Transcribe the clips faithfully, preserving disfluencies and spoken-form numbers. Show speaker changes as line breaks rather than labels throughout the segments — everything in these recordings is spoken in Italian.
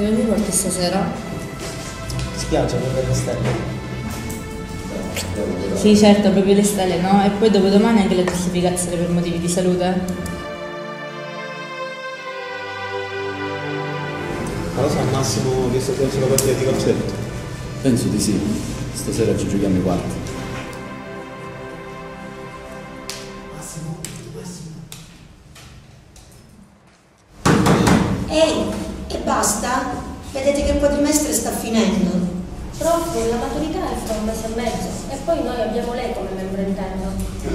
Vuoi venire qualche stasera?
Ti spiace proprio le stelle?
Sì, certo, proprio le stelle, no? E poi dopodomani anche la giustificazione per motivi di salute.
Ma lo so, al massimo che sto facendo una partita di calcetto?
Penso di sì. Stasera ci giochiamo i quarti.
Massimo, Massimo.
Ehi, e basta? Vedete che il quadrimestre sta finendo.
Prof, la maturità è fra un mese e mezzo e poi noi abbiamo lei come membro interno.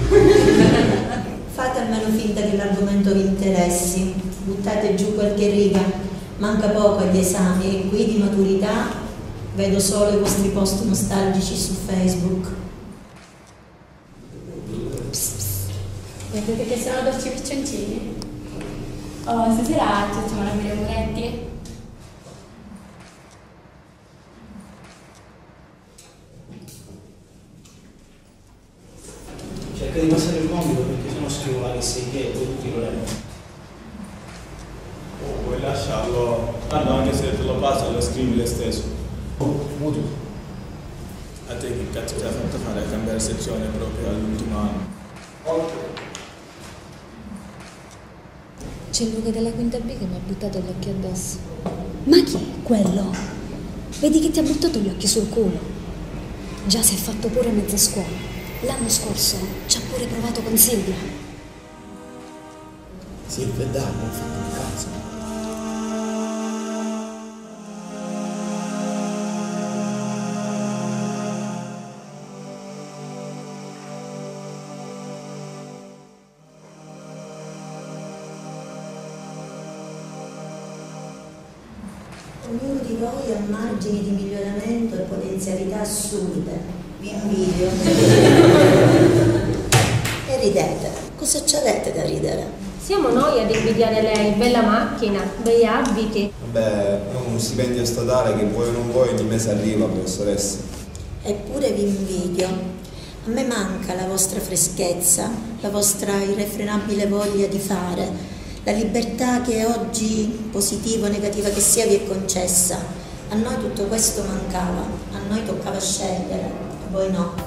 Fate almeno finta che l'argomento vi interessi. Buttate giù qualche riga. Manca poco agli esami e qui di maturità vedo solo i vostri post nostalgici su Facebook.
Vedete che sono dolci piccioncini? Oh, stasera ci facciamo una mille muretti?
Cerca di passare il compito perché sennò scrivo la che sei che e poi tutti lo leggono.
Oh, puoi lasciarlo. Tanto anche se te lo passa lo scrivi lo stesso.
Oh, muto.
A te che cazzo ti ha fatto fare a cambiare sezione proprio all'ultimo anno?
C'è Luca della quinta B che mi ha buttato gli occhi addosso. Ma chi è quello? Vedi che ti ha buttato gli occhi sul culo. Già si è fatto pure mezza scuola. L'anno scorso ci ha pure provato con Silvia.
Silvia e Dani hanno fatto un cazzo.
Ognuno di voi ha margini di miglioramento e potenzialità assurde. Vi invidio. E ridete. Cosa c'avete da ridere?
Siamo noi ad invidiare lei, bella macchina, bei abiti.
Vabbè, è uno stipendio statale che vuoi o non vuoi ogni mese arriva, professoressa.
Eppure vi invidio. A me manca la vostra freschezza, la vostra irrefrenabile voglia di fare, la libertà che oggi, positiva o negativa che sia, vi è concessa. A noi tutto questo mancava, a noi toccava scegliere, a voi no.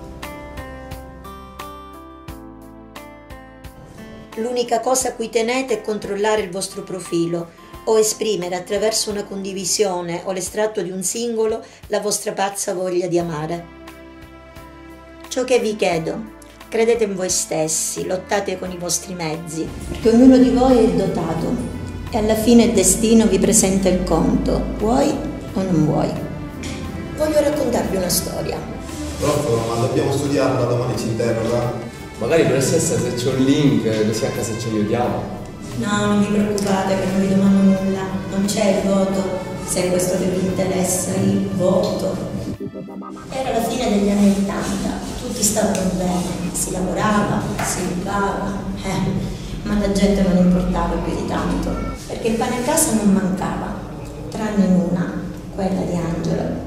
L'unica cosa a cui tenete è controllare il vostro profilo o esprimere attraverso una condivisione o l'estratto di un singolo la vostra pazza voglia di amare. Ciò che vi chiedo, credete in voi stessi, lottate con i vostri mezzi, perché ognuno di voi è dotato e alla fine il destino vi presenta il conto, vuoi o non vuoi. Voglio raccontarvi una storia.
Prof, ma dobbiamo studiarla, domani ci interroga.
Magari professoressa se c'è un link così a casa ci aiutiamo.
No, non vi preoccupate che non vi domando nulla, non c'è il voto, se è questo che vi interessa, il voto. Era la fine degli anni ottanta, tutti stavano bene, si lavorava, si vivava, eh, ma la gente non importava più di tanto, perché il pane a casa non mancava, tranne in una, quella di Angelo.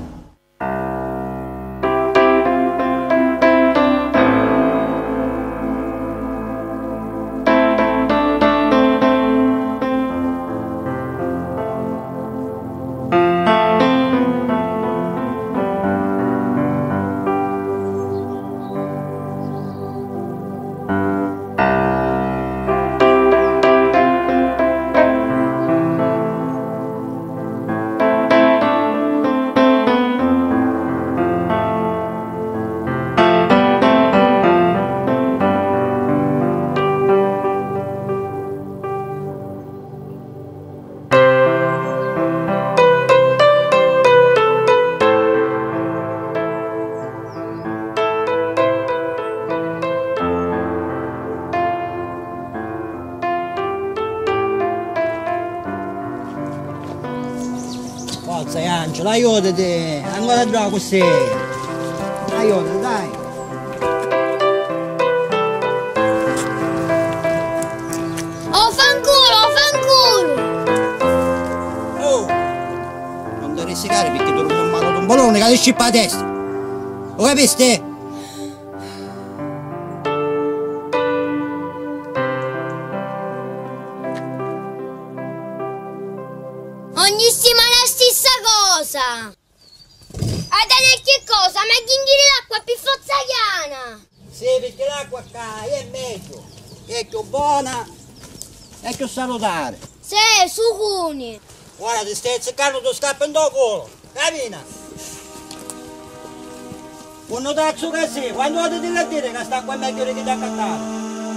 Forza Angelo, aiutati, ancora gioco così. Aiutati, dai.
Oh, fanculo, fanculo!
Oh, non devi risicare perché tu non mano un ballone che ti scippa la testa. Lo capiste?
Ogni settimana vedere che cosa? Ma ghinghi l'acqua più fozzagliana!
Sì, perché l'acqua qua è meglio, è più buona, è più salutare.
Sì, sucuni!
Guarda, ti stai seccando, tu scappi in tuo culo, cammina! Quando tazzo che sei, quando vado a dire che sta qua è meglio che ti ha cattato.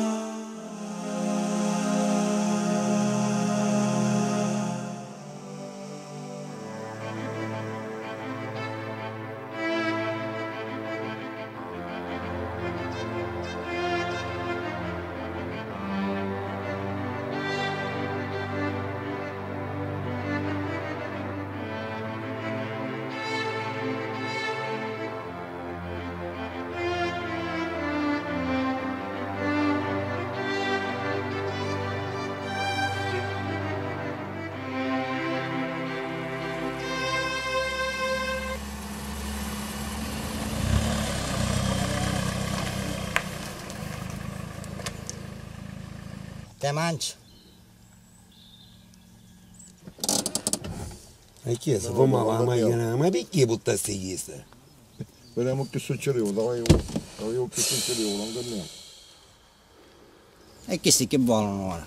Te mangi?
Ma chi è? Se fa la macchina, ma perché buttasti questa?
Vediamo che succedeva, dai io che succedeva, non cammino.
E che sì che volano ora?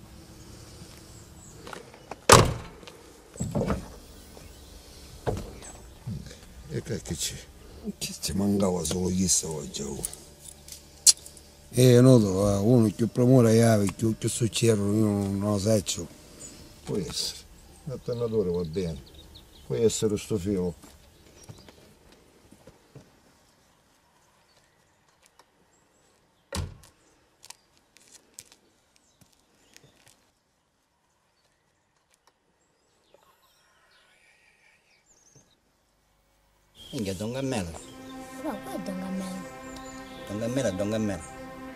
E che c'è?
Ci mancava solo questa oggi. Eh, no, uno che promora chiave, che che succede, io non lo so.
Può essere, l'alternatore va bene, può essere sto filo.
Minchia, Don Gammelo.
No, qua è Don Gammelo.
Don Gammelo è Don Gammelo.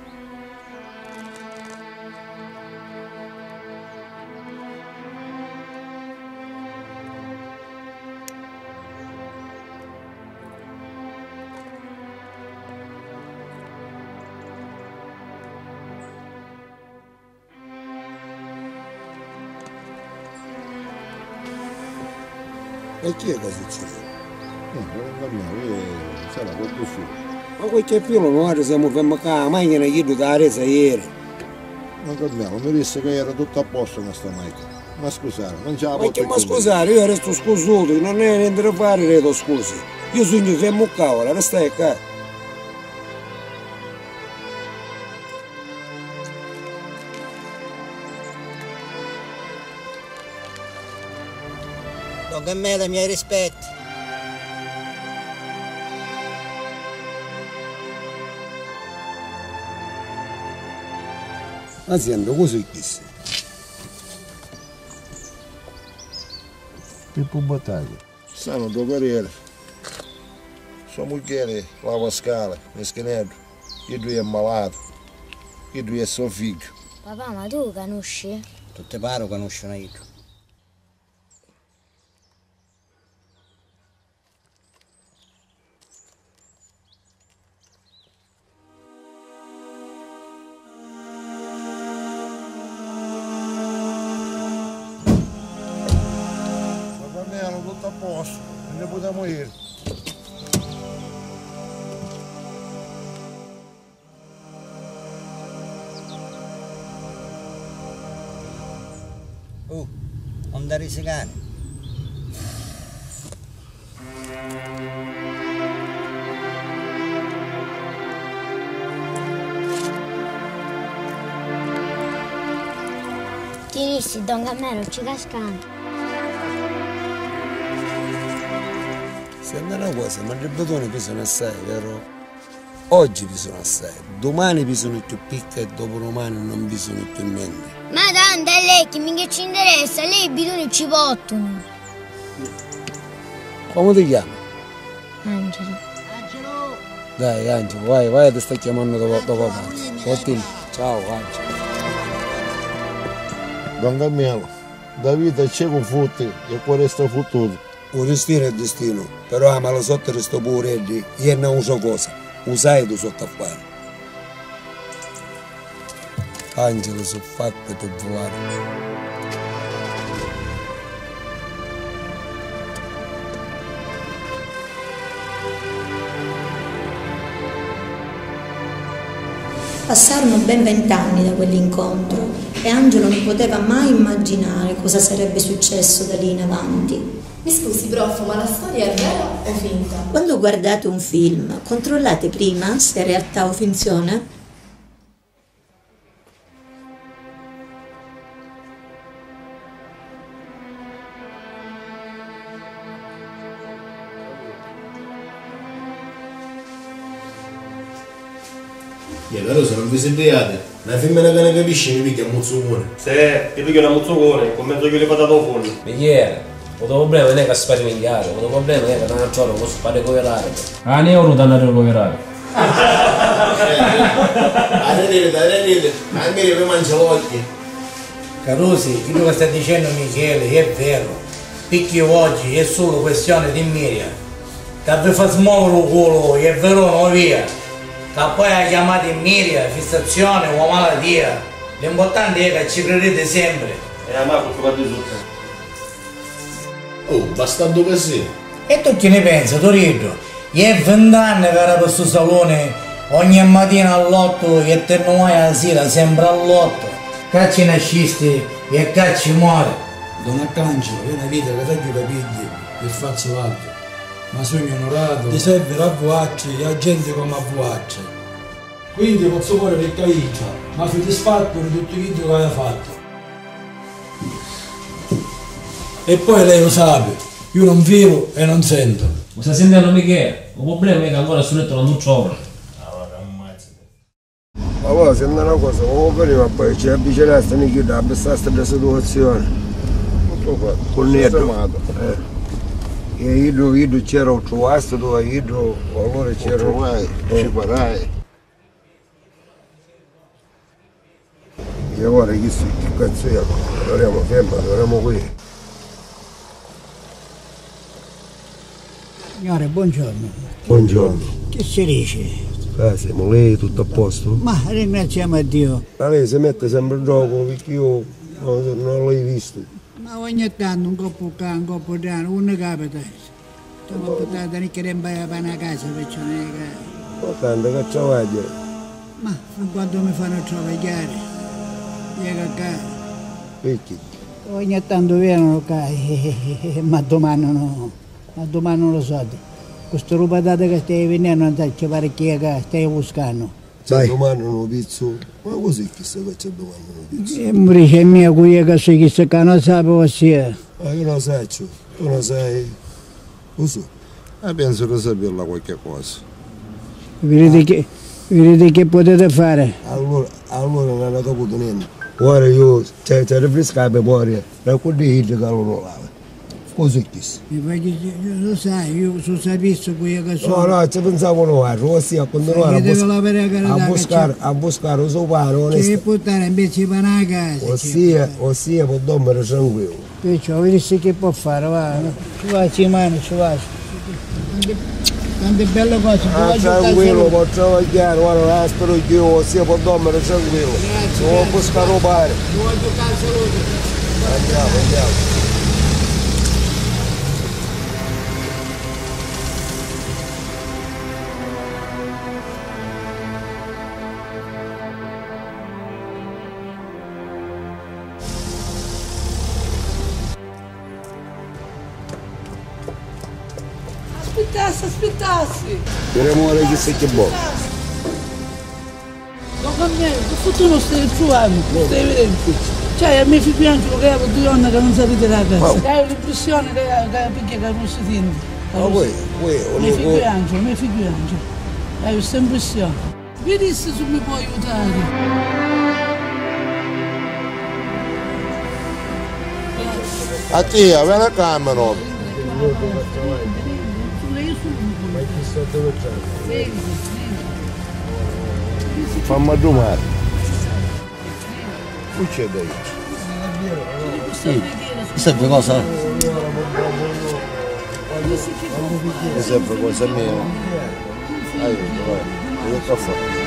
E chi è che succede?
Non cammino, sarà qualche filo.
Ma qualche filo noi siamo fermati a macchina che da resa ieri.
Non cammino, mi disse che era tutto a posto con sta macchina. Ma scusate, non c'è la
Ma che ma scusare, io resto scusuto, non è niente da fare, redo scusi. Io sogno fermo cavolo, restai qua.
Don Gammelo, i miei rispetti.
Ma sento, così chi sei?
Pippo Battaglia. Stanno due carriere. Sua moglie lava scale, meschinello. Che lui è malato. Che lui è suo figlio.
Papà, ma tu conosci?
Tutte pare conoscono io.
Tutto a posto, non ne potremo ir.
Oh, onda risicare.
Tinissi, Don Gammelo, ci cascano.
Sembra una cosa, ma i bidoni pesano assai, vero? Oggi pesano assai, domani pesano più picca e dopodomani non pesano più niente.
Ma tanto è lei che mica ci interessa, lei i bidoni ci portano.
Come ti chiami?
Angelo.
Angelo!
Dai Angelo, vai, vai, ti sta chiamando dopo, dopo pranzo. Ciao Angelo.
Don Gammelo, da vita c'è un futti e qua resta fottuto.
Un destino è destino, però amalo sotto resto pure lì, io non uso cosa, usai tu sotto a fare. Angelo, sono fatte per volare.
Passarono ben vent'anni da quell'incontro e Angelo non poteva mai immaginare cosa sarebbe successo da lì in avanti.
Mi scusi, prof, ma la storia è vera o finta?
Quando guardate un film, controllate prima se è realtà o finzione?
E allora se non vi sentiate, una femmina che ne capisce mi piglia un mozzocone.
Se ti piglia un mozzocone, con mezzo chilo di patate al forno.
Michiere, il tuo problema non è che spari minchiare, il tuo problema è che non c'ho non posso fare coverare.
Ah, ne ho da andare a coverare.
Arrenete, arrenete, anche io mi mangio l'occhio.
Carusi, quello che sta dicendo Michele è vero. Picchio oggi è solo questione di Miriam. Che vi fa smuovere il culo, è vero o via. Che poi la chiamate Miriam, fissazione o malattia. L'importante è che ci credete sempre.
E a me preoccupate tutto.
Oh, bastando così.
E tu che ne pensi, Torino? È vent'anni che era per questo salone, ogni mattina all'otto e te non vai alla sera, sempre all'otto. Cacci nascisti e cacci muore.
Don Arcangelo, è una vita che taglio capigli per farsi alto. Ma sogno onorato, ti serve a V H e a gente come a V H. Quindi posso fare per caiccia, ma soddisfatto di tutto quello che hai fatto. E poi lei lo sa, io non vivo e non sento.
Ma stai sentendo Michele? Il problema è che ancora sul letto non tu trovi.
Ma poi se non è una cosa, come prima poi ci avvicinaste e chiude a questa situazione. Col netto. Eh. E io, io c'era un trovato dove io, allora c'era un
ci farai.
E ora che cazzo è? Lavoriamo sempre, lavoriamo qui.
Signore, buongiorno.
Buongiorno.
Che si dice?
Ah, siamo lei, tutto a posto?
Ma ringraziamo a Dio.
Ma lei si mette sempre in gioco perché io non, non l'ho visto.
Ma ogni tanto un coppo qua, un coppo là, non capita. Stiamo portando anche che vai a una casa, perciò non è che...
Ma tanto che travaglia.
Ma quando mi fanno travagliare, io a casa.
Perché?
Ogni tanto vengono qua, ma domani no, ma domani non lo so. Questa roba data che stai venendo, non sai che pare che stai buscando.
C'è domani un pizzo, ma così chissà che c'è domani un pizzo?
E mi dice mia qui che sei chissà che non sapevo sia.
Ma io lo sai, tu lo sai, lo so.
Ma penso che saperla qualche cosa.
Vedete, ah. che, vedete che potete fare?
Allora, allora non hanno capito niente. Ora io, c'è c'è rinfresca la memoria, da quelli che non lava. Così chissà.
Lo sai, io sono saputo qui che sono.
No, no, ci pensavo no, ossia a continuare a, bus a buscare, a buscare il suo pane.
Devi portare invece per una casa.
Ossia, ossia per dormire tranquillo.
Perciò, vedi che può fare, va. Ci va, ci mano, ci va. Tante belle cose.
Ah, tranquillo, può travagliare, guarda, spero che io ossia per dormire tranquillo. Grazie. Devo buscare il pane.
Ti voglio giocare salute.
Andiamo, andiamo.
Aspettassi, aspettassi!
Vedremo ora chi sei che buono.
Non cambia, che futuro stai trovando, stai vedendo? Cioè, a me fi pianto che avevo due donne che non sapete la casa. Oh. Hai l'impressione che picchia che non si tiene.
Ma voi, voi,
mi fi pianto, mi fi pianto. Hai questa impressione. Vedi se tu mi puoi aiutare.
A te, vieni a camera. Fammi domare. Che c'è da io?
Sì, serve cosa?
Mi serve cosa mia. Aiuto, vai. Che caffè?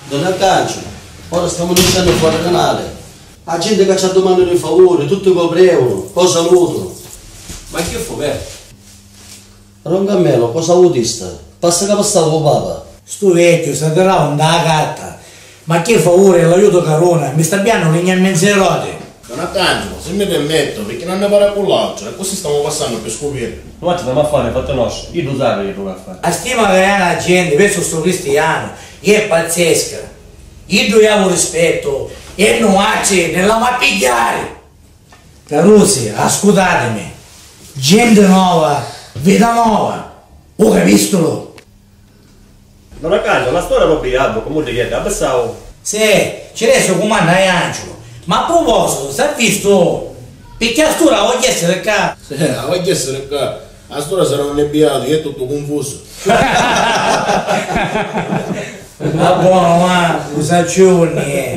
Don Arcangelo, ora stiamo iniziando fuori canale. La gente che ci ha domandato i favori, tutti coprevano, poi salutano.
Ma che fu, beh?
Roncamello, cosa autista? Passa che passava con papà.
Sto vecchio, sta un da gatta. Ma che favore, l'aiuto carona, mi sta piano le mie menzerate.
Don Arcangelo, se mi permetto, perché non ne pare con l'altro, e così stiamo passando per scoprire.
Ma ti a fare, fate nostro, io lo sapevo che lo fare.
La stima che ha la gente verso sto cristiano è pazzesca. Io dobbiamo rispetto e non faccio nella ma pigliare. Carusi, ascoltatemi. Gente nuova, vita nuova. Ho capito?
Non a caso, la storia non pigliavo, come ti chiede, abbassavo.
Sì, ci resto comanda a Angelo. Ma a proposito, si è visto? Perché a storia voglio essere qua.
Sì, voglio essere qua. A storia sarà un nebbiato, io è tutto confuso.
Ma buono, ma cosa giorni?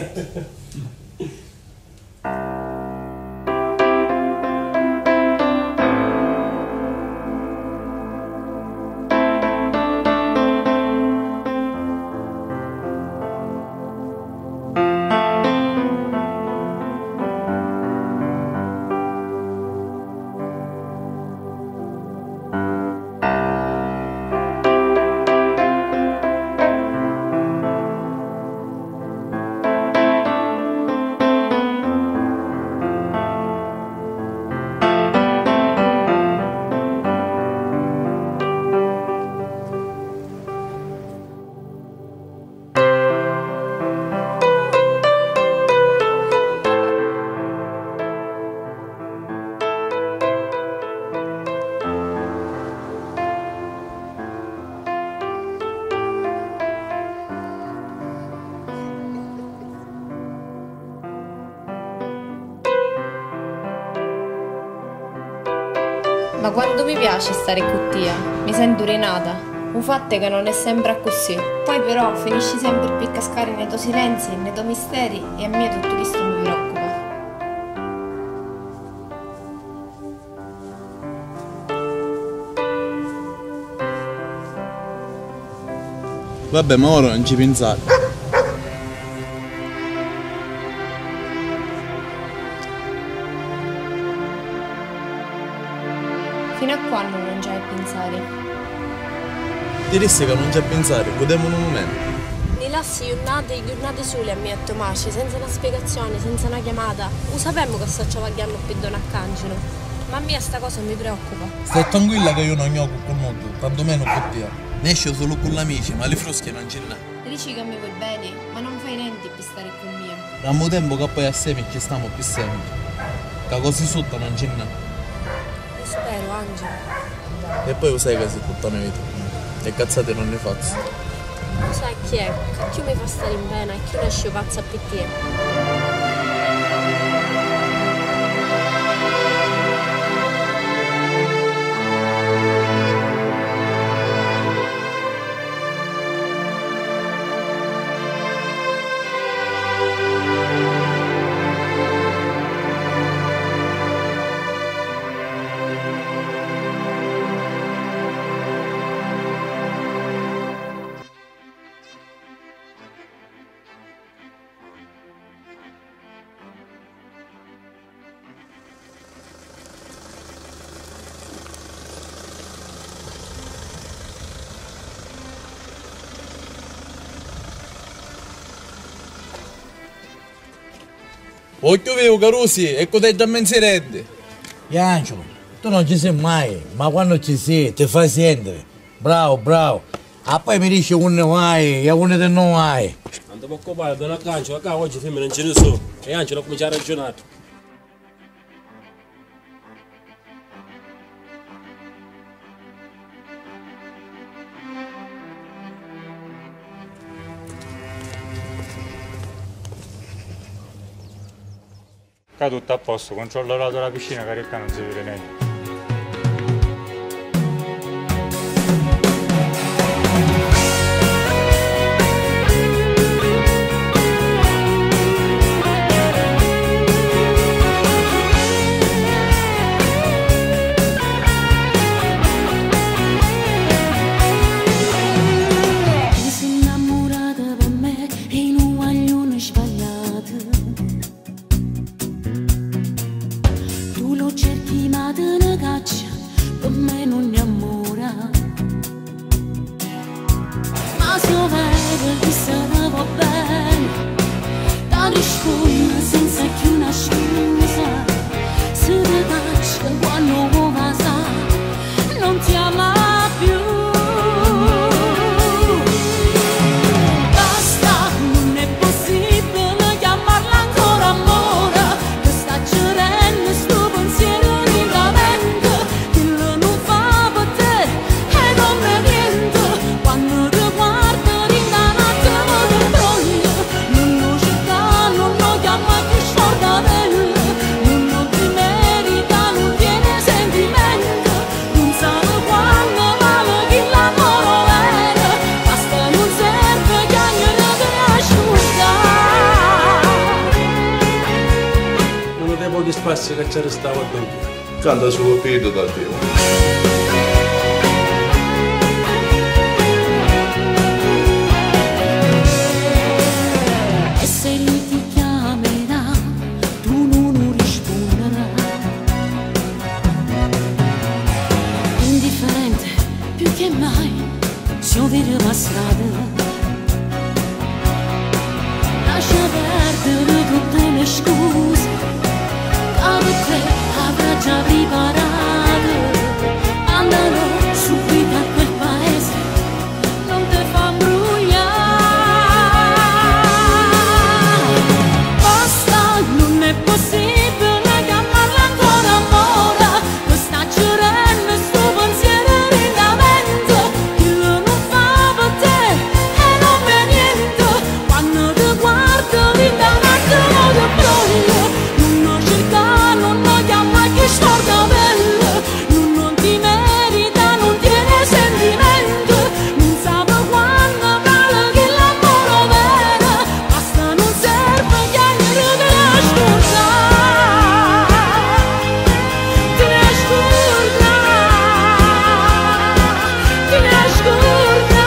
Ma quando mi piace stare con te, mi sento rinata. Un fatto è che non è sempre così. Poi però finisci sempre per cascare nei tuoi silenzi, nei tuoi misteri e a me tutto questo mi preoccupa.
Vabbè, ma ora non ci pensate.
Fino a quando non già a pensare?
Diresti che non c'è a pensare, godiamo un momento.
Ni lasci giornate, giornate sole a me a Tomasci, senza una spiegazione, senza una chiamata. Lo sappiamo che sto ciavagliando per Don Arcangelo, ma a me sta cosa mi preoccupa.
Stai tranquilla che io non gioco con mondo, tantomeno con te. Ne esco solo con gli amici, ma le frosche non ce n'è.
Dici che mi vuoi bene, ma non fai niente per stare con me.
Dammo tempo che poi assieme ci stiamo più sempre. Che così sotto non ce n'è.
Lo spero, Angelo.
E poi lo sai che sei tutta la vita. E cazzate non ne faccio.
Lo sai chi è? Chi mi fa stare in pena e chi ne esce pazza per te.
Occhio vivo Carusi, ecco te già menzerende.
Angelo, tu non ci sei mai, ma quando ci sei ti fai sentire. Bravo, bravo. Ah, poi mi dici uno vai e uno te non vai.
Andiamo a occupare Don Arcangelo, qua oggi femmine non ce ne sono. E Angelo comincia a ragionare.
Qua tutto a posto, controllato la piscina, carica non si vede niente.
Ti sei innamorata per me e me non mi ammora. Ma se vede che sarà bene, da rispondere senza più una scusa. Se ti caccia quando va sa, non ti ama più.
Gli spazi che ci restava dentro.
Canta solo pedo da te.
E se lui ti chiamerà, tu non risponderai. Indifferente più che mai, si ovvero la strada. Lascia perdere tutte le scuse. Avrà già preparato, andano subito a quel paese, non te fa imbrugliare. Basta, non è possibile chiamarla ancora amore, questa cerenda e sto pensiero ringamento, che non fa per te e non è niente, quando ti guardo vinta un attimo di broglio, non cerca, non lo chiama che storta bella, non, non ti merita, non tiene sentimento, non sape quando vale che l'amore vera, basta non serve chiamare te la scorda, te la scorda, te la scorda.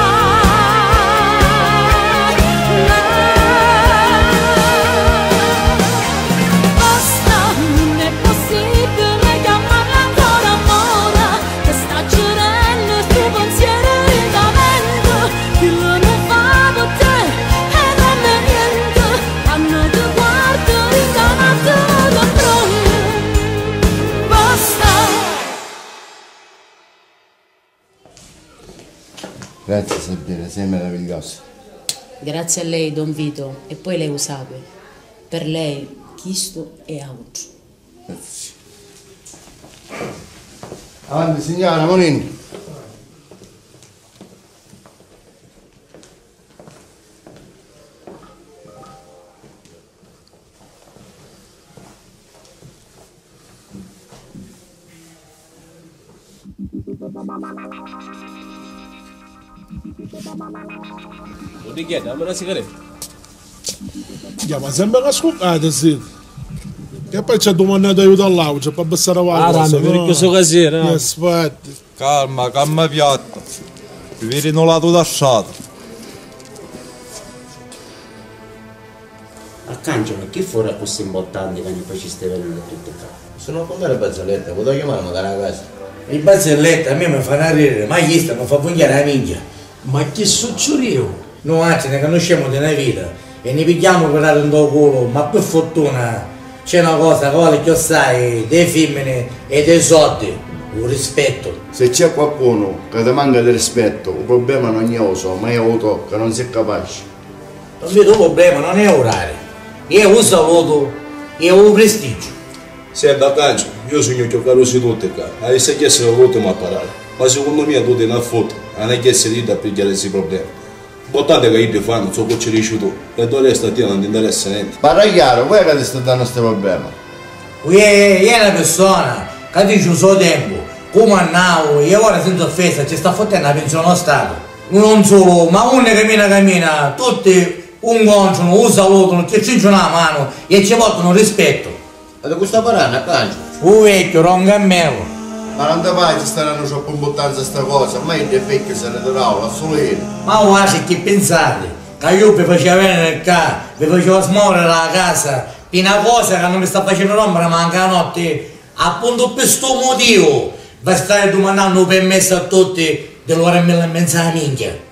Basta, non è possibile chiamarla ancora amore, che sta cerendo il tuo pensiero ringamento, che non fa per te e non è niente, quando ti guardo ringamato da broglio. Basta.
Grazie Sabina, sei meravigliosa.
Grazie a lei, Don Vito, e poi lei usape. Per lei, questo è altro.
Grazie. Avanti signora, Monini.
Non ti chiede, dammi una sigaretta.
Ya, ma sembra che ascoltate, sì. E poi ci ha domandato aiuto all'auge per abbassare la
Ah,
cosa.
dammi, per questo casino, no?
Aspetta.
Calma, calma piatta. Vi vedi un lato lasciato.
Arcangelo, chi fuori così importante che ne faceste venire tutte qua? Sono come le barzellette, potevo chiamare magari a casa.
I barzellette a me mi fanno ridere, ma gli stanno fa pungiare la minchia. Ma che succedeva? Noi anzi ne conosciamo della vita e ne pigliamo per dare un tuo culo, ma per fortuna c'è una cosa che vuole che sai dei femmine e dei soldi, un rispetto.
Se c'è qualcuno che ti manca di rispetto, il problema non è oso, ma è auto che non sei capace.
Non vedo un problema, non è orare, è un saluto, è un prestigio.
Senta Cancio, io sogno che ho si tutte qua, e se chiesto l'ultima parola, ma secondo me tutte una foto, non è che si rida per chiarire questi problemi. L'importante è che io ti fanno, non so che ci riesci tu, e tu resta a te non ti interessa niente.
Parla chiaro, voi che ti state dando questo problema?
Qui è, è una persona che dice il suo tempo, come andavo, e ora senza offesa ci sta fottendo la pensione allo Stato. Non solo, ma uno cammina cammina, tutti un goncio, un saluto, ci cinciono la mano e ci portano rispetto.
Ma di questa parlando a Cancio?
Un vecchio, non cammello.
Ma non ti fai ci stanno troppo importanza sta cosa, ma il vecchio se ne darà, solo io.
Ma guarda che pensate, che io vi faceva venire nel carro, vi faceva smuovere la casa, per una cosa che non mi sta facendo rompere manca la notte, appunto per questo motivo, Va a stare domandando permesso a tutti dell'ora e mezza la minchia.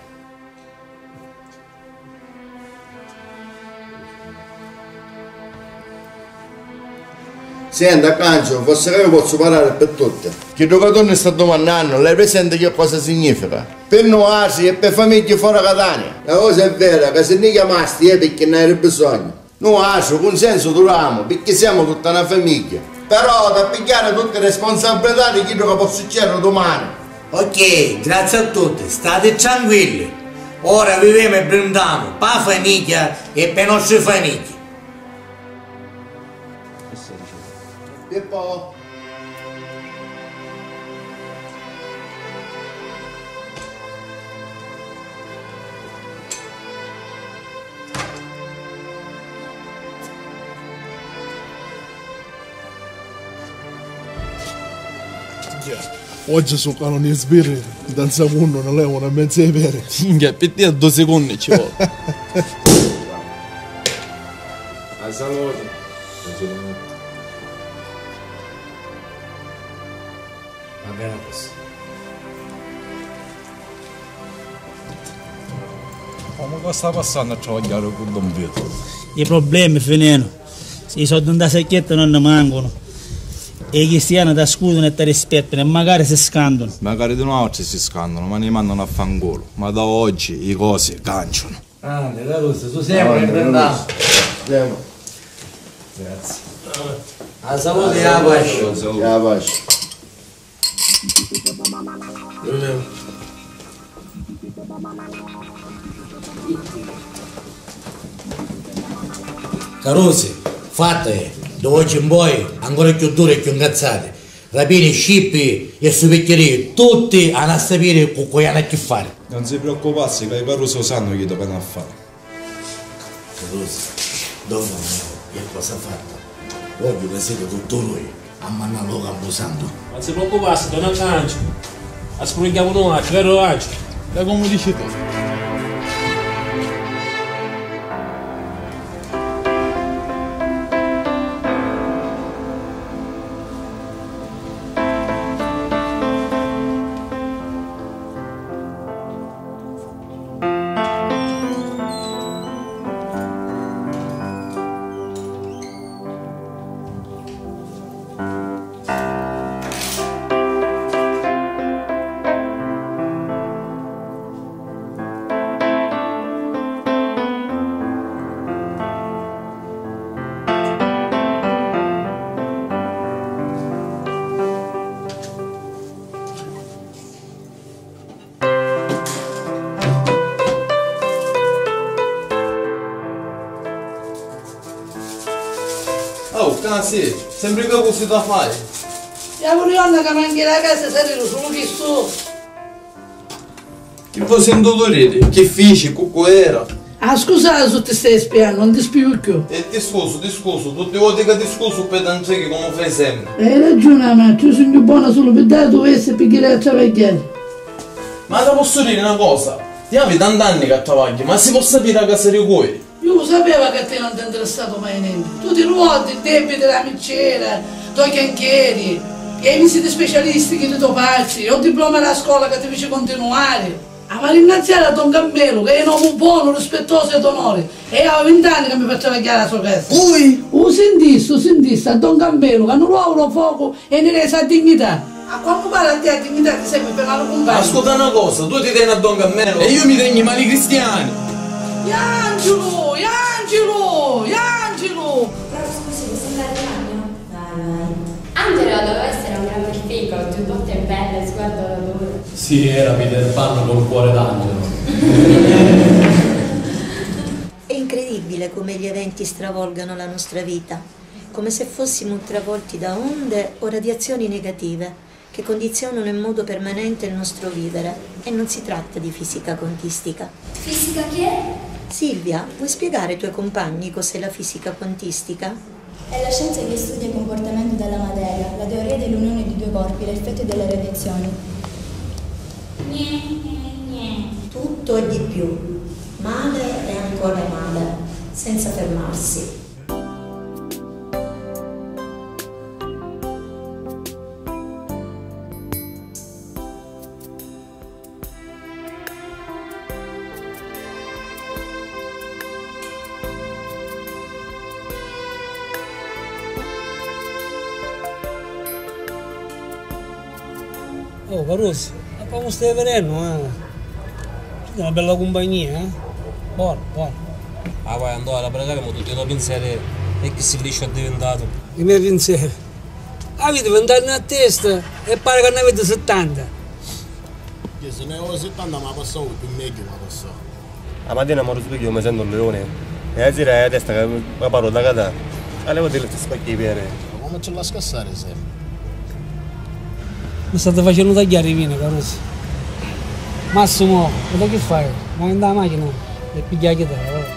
Senta Cancio, forse che io posso parlare per tutte. Che il giocatore sta domandando, lei presente che cosa significa? Per noi e per famiglie fuori Catania. La cosa è vera, che se ne chiamasti è perché ne hai bisogno. Noi con senso duramo, perché siamo tutta una famiglia. Però da pigliare tutte le responsabilità di quello che può succedere domani.
Ok, grazie a tutti, state tranquilli. Ora viviamo e brindiamo per la famiglia e per le nostre famiglie.
Pippo.
Oggi sono canoni sbirri, danza uno non levano a mezzo di pere.
Minchia, per te a due secondi ci vuole.
A salute.
Va bene così.
Come cosa sta passando a travagliare con Don Vito?
I problemi finendo. I soldi da secchietta non ne mancano. E i cristiani ti scudano e ti rispettano e magari si scandano.
Magari di notte si scandano, ma ne mandano a fangolo. Ma da oggi le cose canciano.
Grande, Caruso, tu sempre imprendato.
Andiamo.
Grazie. A salute e a pace.
E a pace.
Carusi, fate, da oggi in poi ancora più dure e più incazzate. Rapini, scippi e supiccherie, tutti hanno a sapere con cui hanno a che fare.
Non si preoccuparsi che i Caruso sanno che devono a fare.
Carusi, dopo che cosa fatta? Voglio che siete tutto noi a mandare lo Campo Santo.
Non si preoccuparsi, non cancio. Ascoltiamo noi, vero oggi?
Da come dici tu. Oh, cazzo, sempre che così da fare.
La Murionna che manchi la casa saremo solo che so.
Che poi sento dolore, che fece, cucco era.
Ah, scusate se ti stai spiando, non ti spiego più.
E discorso, discorso, tutte le volte che discorso per tanto come fai sempre.
Hai ragione, ma io sono più buona solo per dare dovesse pigliare a travagliare.
Ma ti posso dire una cosa? Ti avevi tanti anni che travagli, ma si può sapere a casa di voi?
Io lo sapevo che a te non ti è interessato mai niente. Tu ti ruoti, il debito della micciera, i canchieri, e i visiti specialisti che ti topazzi, o il diploma della scuola che ti fece continuare. A ma ringraziare a Don Gambello, che è un uomo buono, rispettoso ed onore. E avevo vent'anni che mi faceva chiare la sua casa.
Ui!
O sentisse, o sentisse, a Don Gambello, che non lo lo fuoco e ne resa dignità. A quanto pare a te a dignità ti serve per la compagna.
Ascolta una cosa, tu ti tieni a Don Gambello e io mi tengo i mali cristiani.
Angelo, Angelo, Angelo!
Però scusi, mi sembra il bagno? Vai, vai. Angelo doveva essere un gran bel figo, giubbotte belle, sguardo duro.
Sì, era Peter Pan col cuore d'angelo.
È incredibile come gli eventi stravolgano la nostra vita, come se fossimo travolti da onde o radiazioni negative che condizionano in modo permanente il nostro vivere. E non si tratta di fisica quantistica.
Fisica che?
Silvia, vuoi spiegare ai tuoi compagni cos'è la fisica quantistica?
È la scienza che studia il comportamento della materia, la teoria dell'unione di due corpi, l'effetto delle radiazioni. Niente, niente.
Tutto e di più, male e ancora male, senza fermarsi.
Oh, Carusi, ma come stai venendo, eh? C'è una bella compagnia, eh? Buono, buono.
Ah, vai, andò alla pregare, ma tutti i tuoi pensieri e che si liscio è diventato.
I miei pensieri. Avete vent'anni a testa e pare che ne avete settanta.
Io se ne avevo settanta ma passavo più meglio ma passavo.
La mattina mi sveglio mi sento un leone. E la sera è la testa che mi parlo da catà. Alle volte ti spacchi i piedi.
Ma come ce la scassare sempre?
Mi state facendo tagliare i vini, Carusi. Massimo, cosa che fai? Vai in la macchina e piglia la chitarra, va?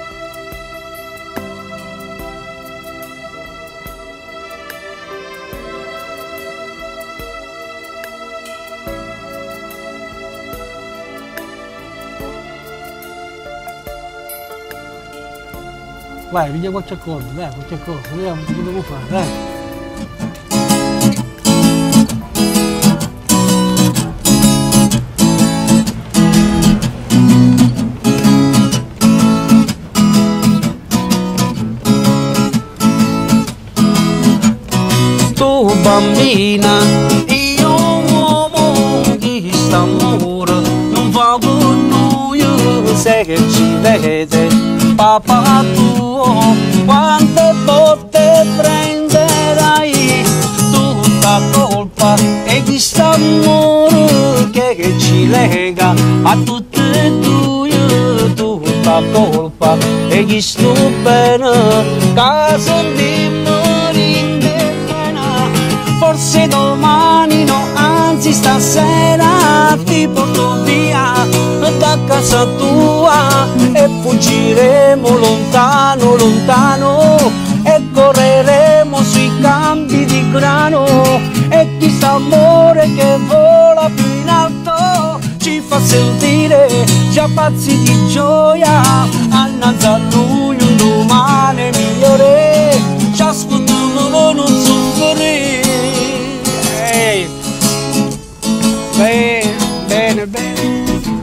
Vai, piglia qualche cosa, dai, qualche cosa, vediamo che dobbiamo fare, dai.
Tu bambina, io uomo, chi sta amore, non fa con noi, sai che ci vede, papà tuo, quante volte prenderai tutta colpa e chi sta amore che, che ci lega a tutte e due, tutta colpa e chi sto bene, casa di forse domani no, anzi stasera ti porto via da casa tua e fuggiremo lontano, lontano e correremo sui campi di grano e chissà amore che vola più in alto ci fa sentire già pazzi di gioia annanzi a lui un domani migliore ciascuno non soffrire. Bene, bene, bene.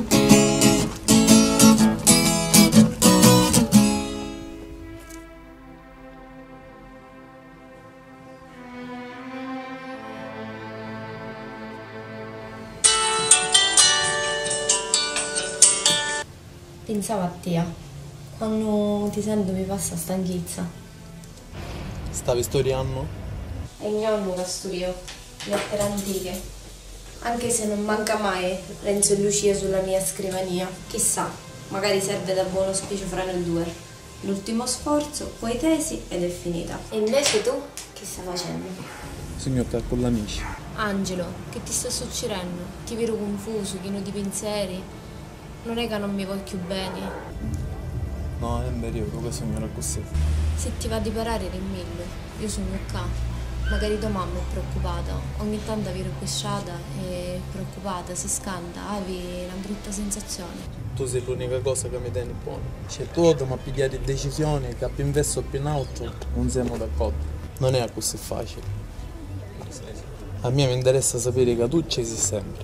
Pensavo a te, quando ti sento mi passa stanchezza.
Stavi storiando?
È il nonno che studio, lettere antiche. Anche se non manca mai Renzo e Lucia sulla mia scrivania. Chissà, magari serve da buon auspicio fra noi due. L'ultimo sforzo, poi tesi ed è finita. E invece tu che stai facendo?
Signor con l'amici.
Angelo, che ti sta succedendo? Ti vedo confuso, pieno di pensieri. Non è che non mi vuoi più bene.
No, è un periodo che signora così.
Se ti va di parare rimmillo, io sono qua. Magari tua mamma è preoccupata, ogni tanto avere pesciata è preoccupata, si scanda, hai una brutta sensazione.
Tu sei l'unica cosa che mi tieni buono. C'è tutto, ma pigliare decisioni che più in verso o più in alto non siamo d'accordo. Non è così facile. A me mi interessa sapere che tu ci sei sempre.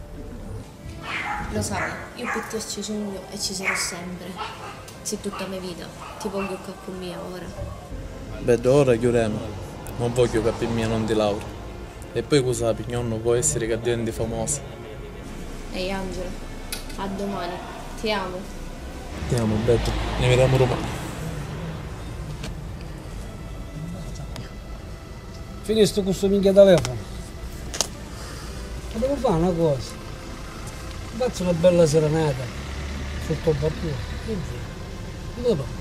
Lo sai, io per te ci sono e ci sarò sempre. Se tutta la mia vita ti voglio qua con me ora.
Beh, da ora chiudiamo. Non voglio che per mia non di laurea. E poi cosa Pignonno può essere che diventi famosa.
Ehi Angelo, a domani, ti amo.
Ti amo, Beto, ne vediamo domani.
Finisco con questo minchia telefono. Ma devo fare una cosa. Faccio una bella serenata sotto il barbuto. Dove va?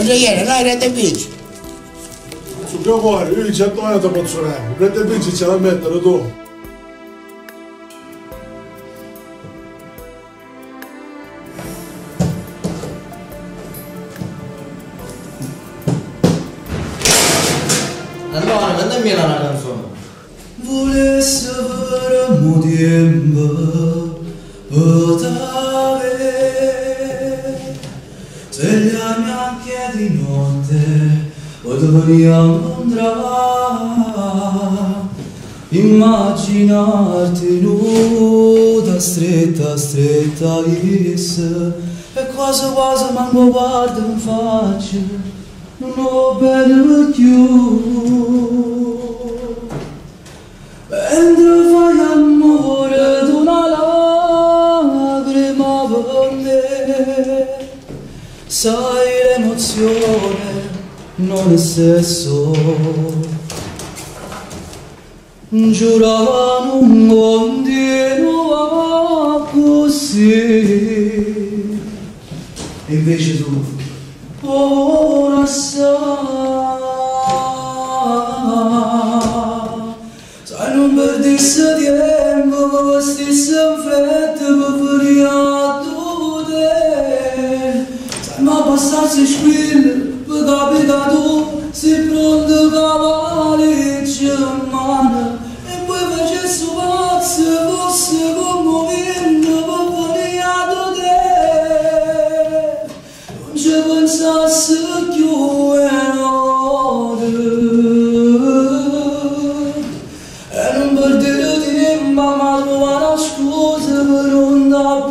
Non c'è chiede, noi rete bici.
Su che cuore, io ci ho trovato Pozzolano, rete bici ce la mettere tu.
Allora, cantammi una canzone.
Volesse avere un tempo potare svegliarmi anche di notte o dobbiamo andare immaginarti nuda stretta stretta issa e quasi quasi manco guarda in faccia non ho bene più. Mentre fai amore ad una lacrima per me, sai l'emozione non è sesso. Giuravano un continuo così, e invece tu ora sai. Sai non perdesse tempo, stesse in fretta per venire a te. Sai ma passarsi squillo, per capire tu, si pronto cavalliccio in mano. E poi facesse pazzo, fosse commovendo per venire a te. Non ci pensasse più e notte. Ma trova una scusa per non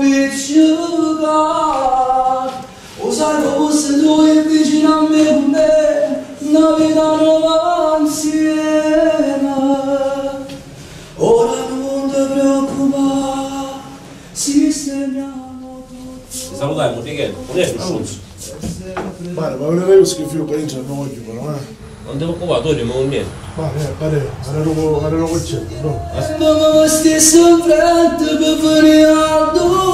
appiccicare. O sai che fosse tu e vicino a me con me, una vita nuova insieme. Ora non ti preoccupare, sistemiamo tutto.
Ti salutiamo, Miguel, non è Schulz.
Guarda, ma non avevo schifo che io non voglio però, eh.
Non devo occupare, tu non mi niente.
Ma eh, pare, ero ero con c'è, no.
Ma stesso in fretta per venire a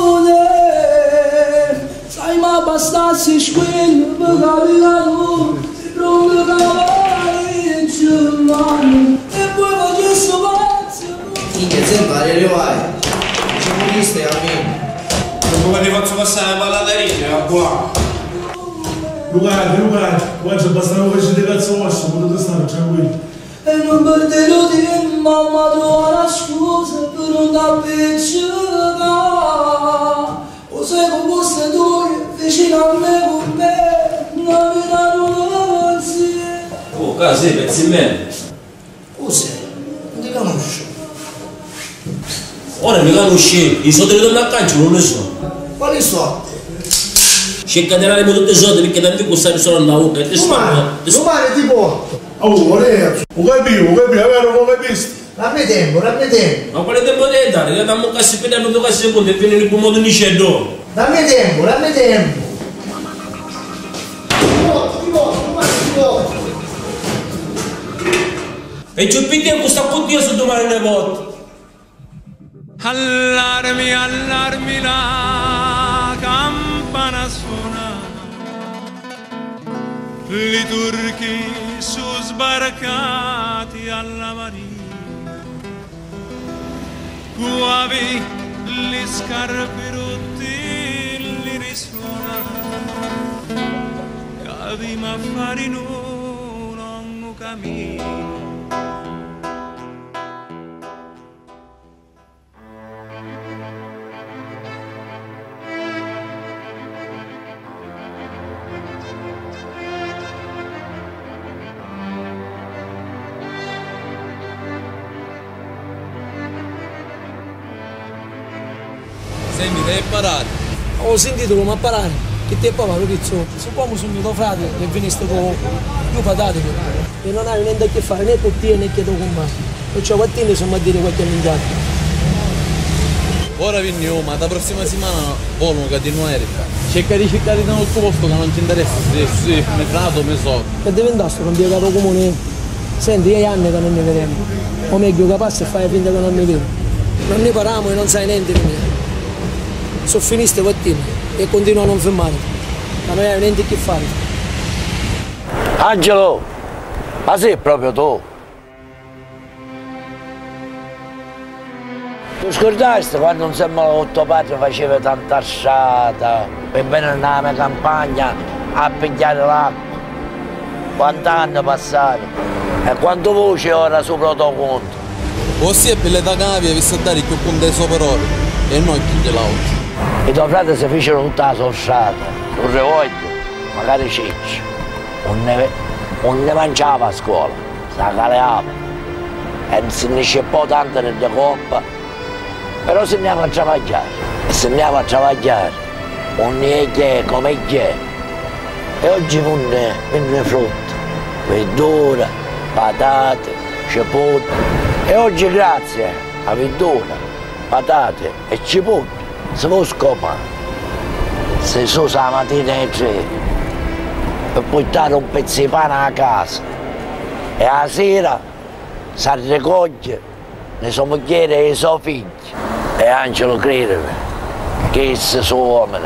te. Sai ma abbastanza squillo per capire tu. Si pronto cavalliccio in mano e poi facesse pazzo.
Minchia, sempre arrivai. Ci voliste a me.
Come ti faccio passare la palla da riccio, a buono.
Luca, Luca, guarda, bastava facere dei cazzo vostri, potete stare tranquilli.
E non perderò tempo, ma trova una scusa per non appiccicare. O sai che fosse tu, vicino a me con me, una vita nuova insieme.
Oh, cara, sei pezzi in me.
Oh, sei, non ti conosco.
Ora mi conosci, i soldi che danno a calcio non ne so.
Quali soldi?
Cerca di dare tutti i soldi perché tanto questa persona non la bocca e ti sparo.
Domani ti porto.
Oh, ragazzi, ho capito, ho capito, avevano come visto.
Dammi tempo, dammi tempo.
Ma quale tempo devi dare? Io dammi un cazzo per dare due cazzo secondi e vieni in un modo di scendo.
Dammi tempo, dammi tempo. Ti porto, ti porto, domani ti porto.
E c'è più tempo sta con Dio se domani ne porto.
Allarmi, allarmi, la campana suona, i turchi su sbarcati alla marina, guavi le scarpe rotte li risuona, cavi ma farino non cammino.
Senti, devi imparare.
Ho sentito come imparare, che ti è papà lo pizzo. Se qua mi sono mio frate e veniste con più patate e non hai niente a che fare né con te né che tu con me. E ciò quattro sono a dire qualche minchiata.
Ora vieni io, ma la prossima settimana vogliono continuare. Cerca di cercare in un altro posto che non ti interessa, se sei metrato o me so.
Che diventasse un piegato comune. Senti, è anni che non ne vediamo. O meglio, capace e fai finta che non mi vedi. Non ne parliamo e non sai niente di me. Sono finiste quattro e continuo a non fermare. Ma non hai niente a che fare.
Angelo, ma sei proprio tu? Tu scordasti quando insieme al tuo padre faceva tanta asciata per venire nella mia campagna a pigliare l'acqua? Quant'anni passati e quanto voce ora sopra il tuo conto?
Ossia per le cavie vi sta dare più con dei superiori e noi chi gliel'auto.
I tuoi fratelli si fecero tutta la solciata, un revoglio, magari ciccio. Non ne, non ne mangiava a scuola, si caleava e non si ne sceppò tanto nelle coppe. Però se andiamo a travagliare, e se andiamo a travagliare, ogni è come è. E oggi vanno frutta, verdura, patate, cipolle. E oggi grazie a verdura, patate e cipolle si può scopare. Se si usa la mattina alle tre per portare un pezzo di pane a casa e la sera si raccoglie le sue mogli e i suoi figli. E Angelo credere che esse sono uomini.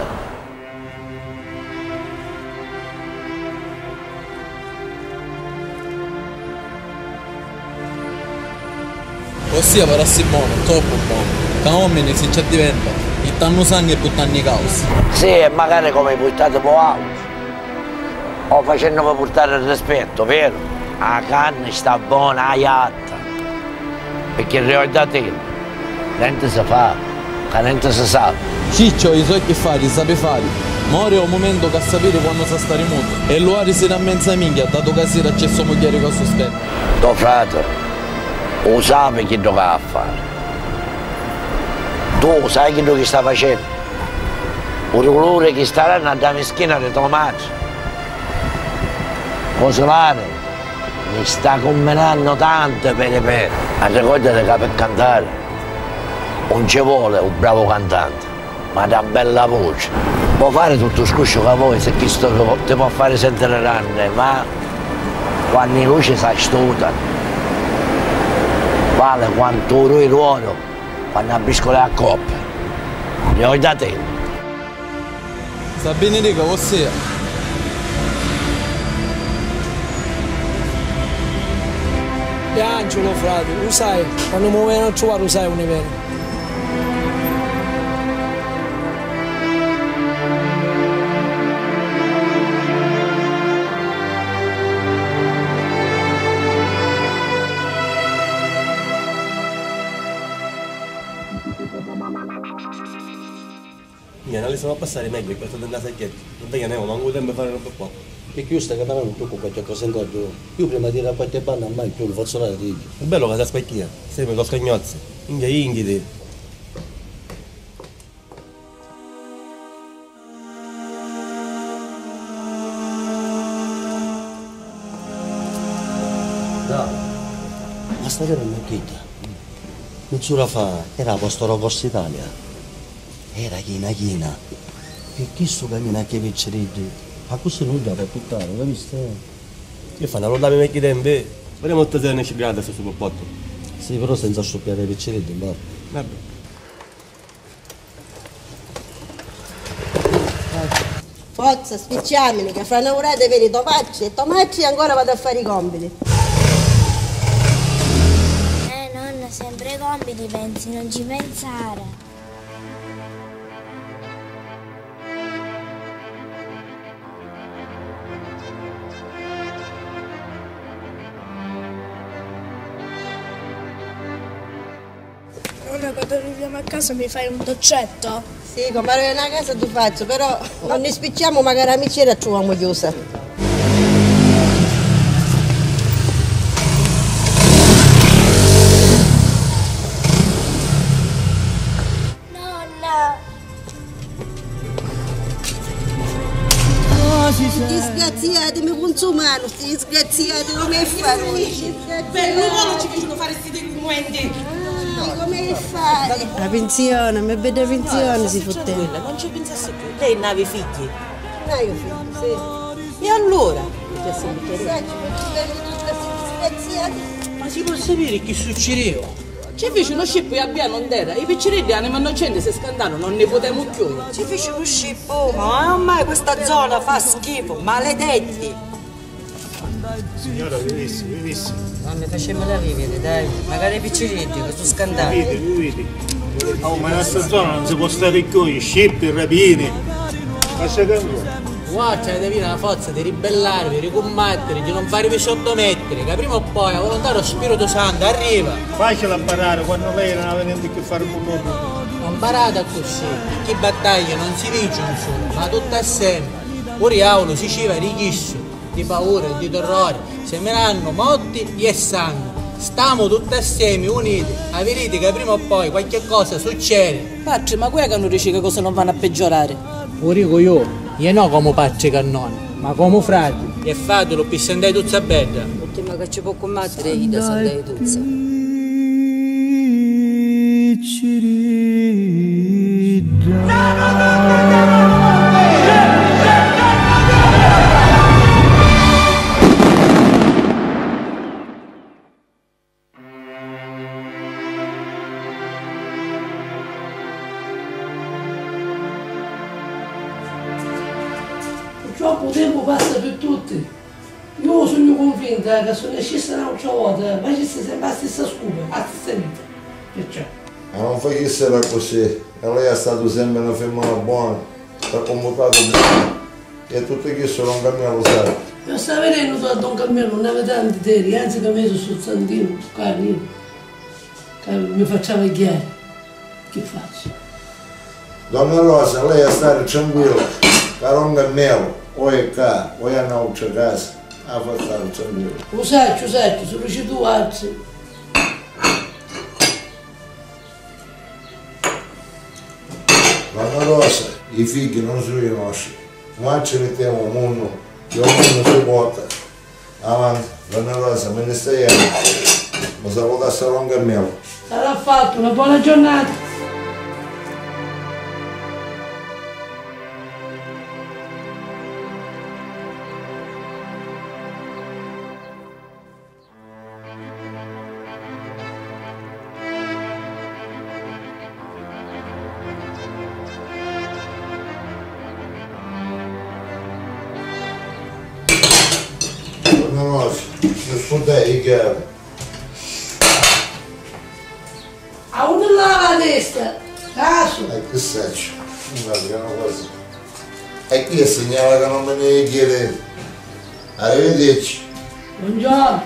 Ossia per Simone, troppo buono. Da uomini si ci diventa, il tanno sangue e buttano i caos.
Sì, e magari come portate po' auto. O facendo per portare il rispetto, vero? La carne sta buona, la iatta. Perché ricordate, niente si fa, che niente si sa.
Ciccio, i suoi che fare, sape fare. Ma ora è un momento che sapere quando si sta remoto. E lo ha si rammenza minchia, dato che si era accesso mogliere con sostenere.
Tuo frate, lo sai che doveva fare. Tu sai che che sta facendo. Un colore che staranno a dare meschina di tua madre. Cosolare, mi sta combinando tante per per. Ma ricordate che per cantare non ci vuole un bravo cantante, ma da bella voce. Può fare tutto il scuscio che vuoi, se questo ti può fare sentire grande, ma quando le luci si astutano, vale quanto lui ruolo quando abiscono a coppia. Ne ho da te.
Sta bene riga, ossia.
E Angelo, frate, lo sai, quando mi vengono a trovare lo sai un evento.
Mi analizzano a passare meglio questo della secchietta. Non te che ne ho, non ho tempo di fare roba qua.
E chi sta capendo un trucco che ho sentito. Io prima di dire quante panne a mai più lo faccio la rete.
È bello che si aspettia, sempre con scagnozzi. Inghia inghidi.
No, ma stasera non è chita. Mezz'ora fa era a Postoro Corsa Italia. Era china china. E chi sto cammina che picceriti? Ma questo non dà per buttare, capisci?
Che fanno? Allora dammi vecchi tempi. Vediamo se ne esce grande sul superpotto.
Sì, però senza scoppiare i picceriti, va.
Vabbè.
Forza, spicciamoli, che fra un'ora di veri tomacci e tomacci ancora vado a fare i compiti.
Eh nonna, sempre i compiti pensi, non ci pensare.
Nonna, quando arriviamo a casa mi fai un doccetto?
Sì, come arriviamo a casa tu faccio, però non ne spicciamo, magari amici e la troviamo chiusa.
Nonna!
Sti sgraziati, mi consumano, sti sgraziati, come fanno?
Per loro ci facciano fare questi documenti.
Come fare? La pensione, mi vede la pensione si fotteva.
Non ci pensasse più. Lei non aveva figli?
Non avevo figli, sì.
E allora? Ma si può sapere che succedeva?
Ci fece uno scippo e abbiamo non era. I picciretti anima innocente si scandano, non ne potremo più.
Ci fece uno scippo, ma ormai questa zona fa schifo, maledetti.
Signora, vivissimi, vivissimi.
Mamma, facciamola vivere, dai. Magari picciretti, che sono scandali.
Vivete, vivete. Oh, ma in questa zona non si può stare più, scippi, rapini. Ma c'è che vuoi?
Guarda, avete avuto la forza di ribellarvi, di combattere, di non farvi sottomettere, che prima o poi la volontà dello Spirito Santo arriva.
Facile a parare quando lei non aveva niente a che fare con noi.
Non parate così, chi battaglia non si vince un solo, ma tutto assieme. Ora Aulo si civa richisso, di paura e di terrore, semiranno morti e sangue. Stiamo tutti assieme, uniti, a vedete che prima o poi qualche cosa succede.
Padre, ma quella che non dice che cosa non vanno a peggiorare?
Lo dico io. Io non come padre cannone, ma come fratello. E fatelo per sentire tuzza bella.
L'ultima che ci può combattere è da sentire tuzza. Troppo tempo passa per tutti. Io sono convinta che se ne scesa un'altra volta, ma ci sia sempre la stessa scusa, la stessa vita. Perciò.
Ma non facessero così, e lei è stato sempre una femmina buona, ha commutato bene, e tutti che sono un cammino lo sa.
Io stavo vedendo da Don Cammino, non aveva tanti teri, anzi che ho messo sul santino, sul carnino, che mi faceva chiare. Che faccio?
Donna Rosa, lei è stata tranquilla, che non cammino. O è qua, o è a un'altra casa, a fare tranquillo.
Lo sai, lo sai, sono riuscito tu altri.
Donna Rosa, i figli non sono i nostri, ma ci mettiamo un mondo, che un mondo si porta. Avanti, Donna Rosa, me ne stai a mi salutasse a non cammino.
Sarà fatto, una buona giornata.
Scusate, che...
A uno lava la testa, caso.
E che saccio, una cosa. E qui segnala che non me ne chiede. Arrivederci.
Buongiorno.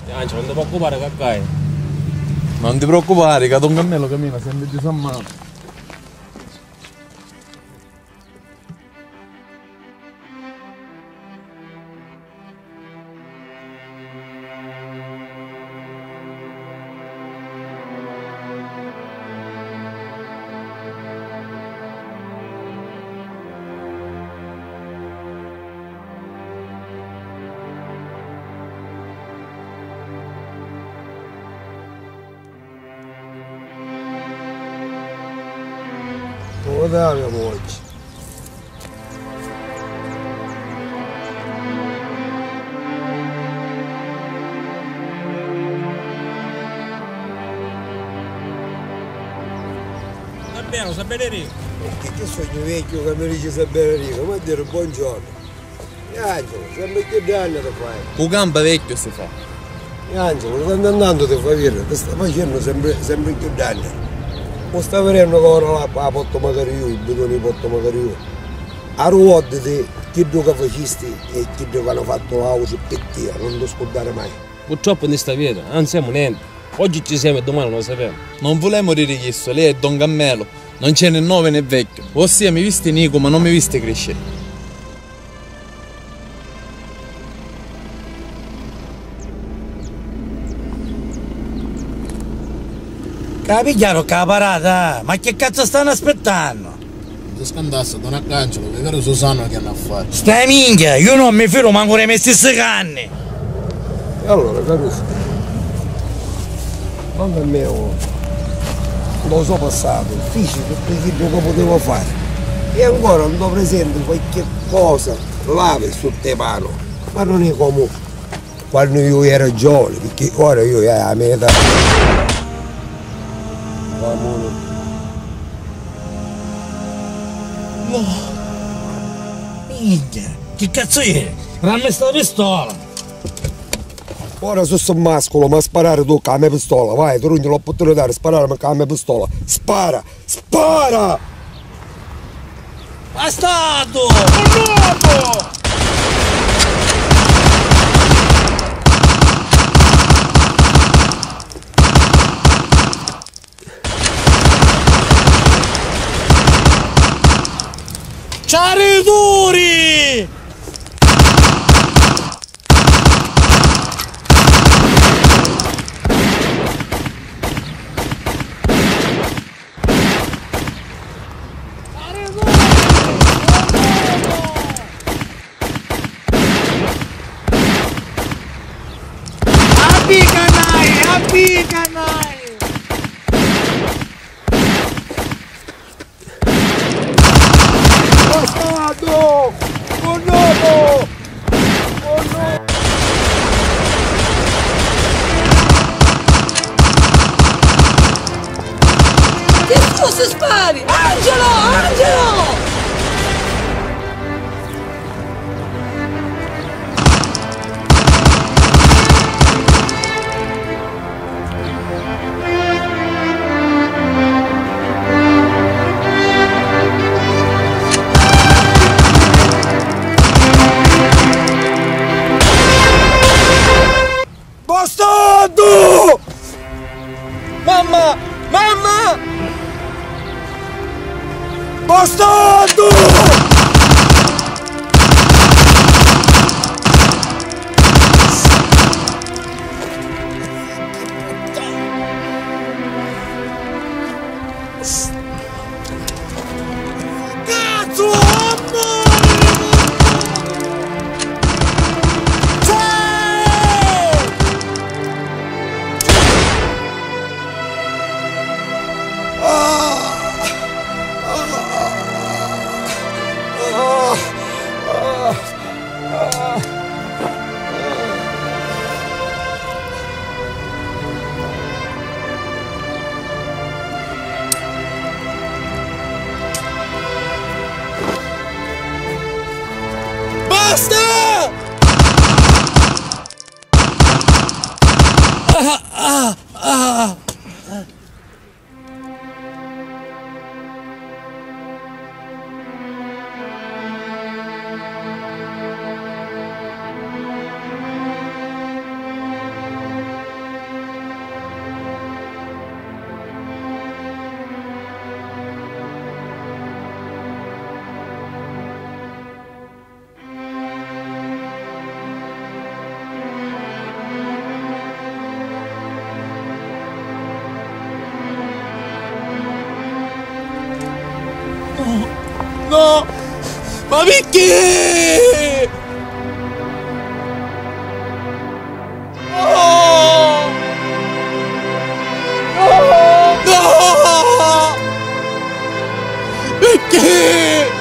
Angelo, non ti preoccupare che cai.
Non ti preoccupare, che Don Cammello cammina sempre disammato.
What abbiamo oggi?
Va bene, sapere Rico.
Che che sogno vecchio che mi dice sapere Rico? Ma dire buongiorno. E Angelo, sempre che danno ti fai?
Un campo vecchio si fa.
E Angelo, stanno andando ti fai dire, ti sta facendo sempre, sempre che danno. Non sta venendo ora là, a porto magari io, il bidone porto magari io. A ruote di chi che facesti e chi che hanno fatto la su pettia, non lo scordare mai.
Purtroppo in questa vita non siamo niente. Oggi ci siamo e domani non lo sappiamo.
Non volemo dire questo, lei è Don Cammello. Non c'è né nuovo né vecchio. Ossia mi viste Nico, ma non mi viste crescere.
Capigliano che la parata, ma che cazzo stanno aspettando?
Non ti scandasse, Don Arcangelo, che vero Susano che hanno a fare.
Stai minchia, io non mi filo manco nei messi canne.
E allora, Caruso, quando a me lo so passato, difficile tutto quello che potevo fare. E ancora non do presente qualche cosa, lave sul te mano, ma non è come quando io ero giovane, perché ora io ero a metà.
No! Minchia! Che cazzo è? Non mi sta la pistola!
Ora se sono mascolo, ma sparare tu con la mia pistola, vai, tu non l'opportunità di sparare con la mia pistola. Spara! Spara!
Bastardo! Connoto! Ciariduri! Abbi canai, abbi canai!
Bastardo! Connoto! Connoto!
Che scusa spari? Angelo! Angelo!
Bastardo! Mamma! Mamma! Bastardo!
Cazzo!
Basta!
Ah, ah, ah.
Ma perché? No! No! No! Perché?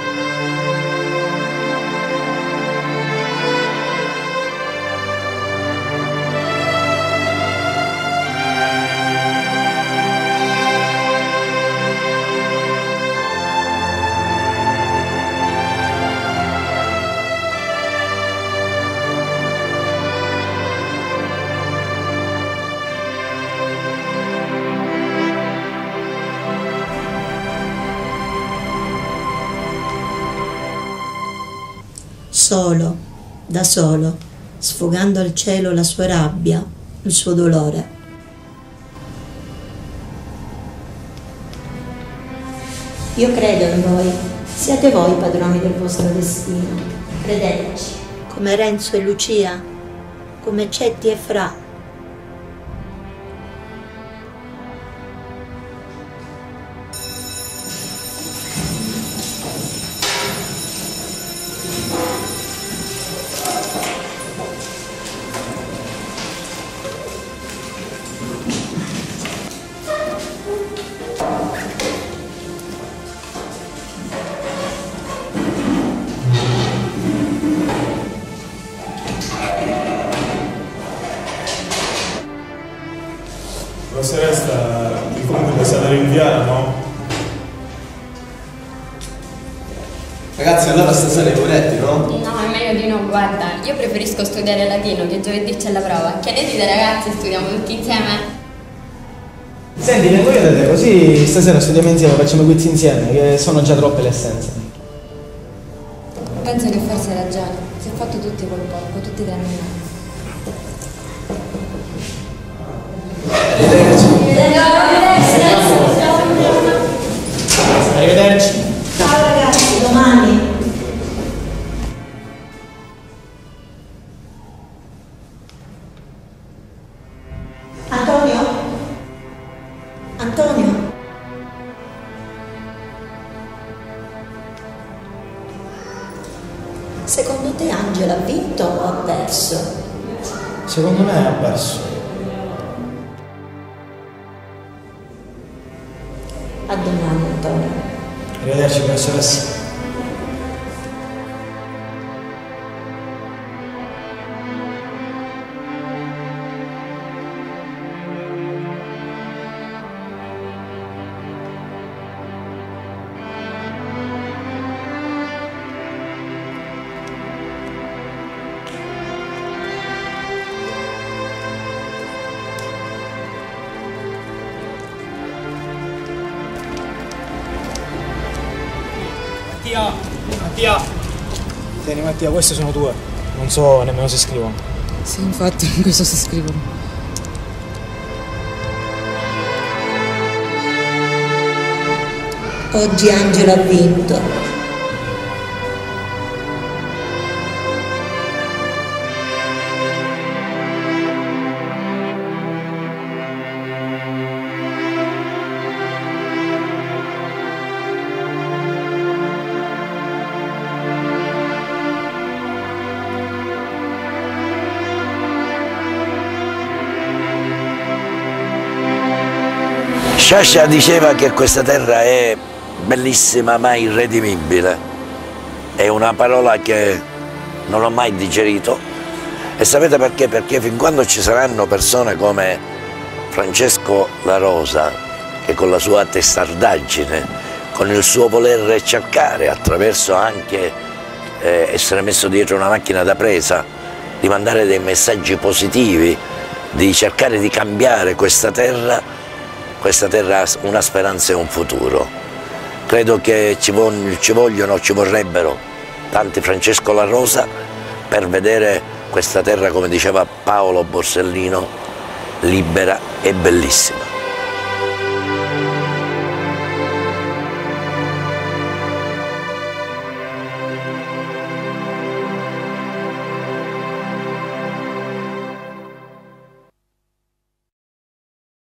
Solo, da solo, sfogando al cielo la sua rabbia, il suo dolore. Io credo in voi, siate voi padroni del vostro destino, credeteci, come Renzo e Lucia, come Cetti e Fra.
Questa resta che comunque è stata rinviata, no?
Ragazzi, allora stasera i voletti, no?
No, è meglio di no, guarda, io preferisco studiare latino, che giovedì c'è la prova. Che ne dite ragazzi, studiamo tutti insieme?
Senti, vengo io da te, così stasera studiamo insieme, facciamo i quiz insieme, che sono già troppe le assenze.
Penso che forse hai ragione, si è fatto tutti col poco, tutti tranne me.
Arrivederci. Arrivederci.
Ciao ragazzi, domani. Antonio? Antonio? Secondo te Angela ha vinto o ha perso?
Secondo me ha perso.
A domani, Antonio.
Arrivederci, professoressa. Mattia! Mattia! Tieni Mattia, queste sono tue. Non so nemmeno se scrivono.
Sì, infatti, non so se scrivono.
Oggi Angela ha vinto.
Sciascia diceva che questa terra è bellissima ma irredimibile. È una parola che non ho mai digerito. E sapete perché? Perché fin quando ci saranno persone come Francesco La Rosa, che con la sua testardaggine, con il suo voler cercare, attraverso anche eh, essere messo dietro una macchina da presa, di mandare dei messaggi positivi, di cercare di cambiare questa terra, questa terra ha una speranza e un futuro. Credo che ci, vog ci vogliono, ci vorrebbero tanti Francesco La Rosa per vedere questa terra, come diceva Paolo Borsellino, libera e bellissima.